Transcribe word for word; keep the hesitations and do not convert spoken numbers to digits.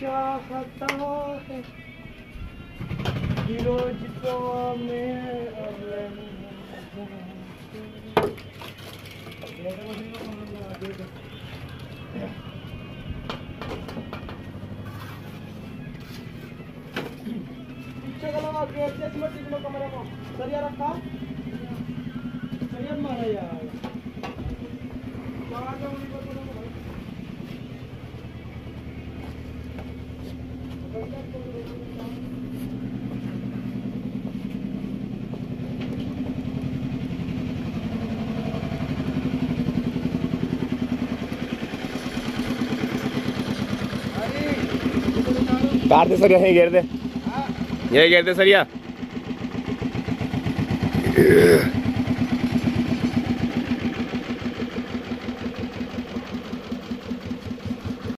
चाहता है रोज को मैं पीछे का लगा गेट से मत निकलो कमरे में सरिया रखा सरिया मारा यार मारा तो नहीं पता कार दे सरिया यही घेर दे यही घेर दे सरिया